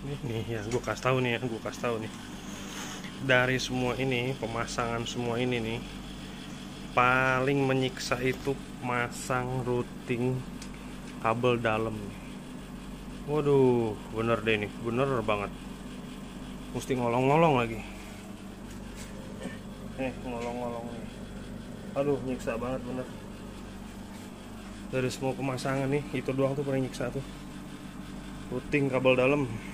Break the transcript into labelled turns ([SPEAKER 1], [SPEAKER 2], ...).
[SPEAKER 1] Nih ya, gue kasih tahu nih ya, gue kasih tahu nih. Dari semua ini, pemasangan semua ini nih, paling menyiksa itu masang routing kabel dalam. Waduh, bener deh nih, bener banget. Mesti ngolong-ngolong lagi. Ngolong-ngolong nih. Aduh, nyiksa banget bener. Dari semua pemasangan nih, itu doang tuh paling nyiksa tuh. Routing kabel dalam.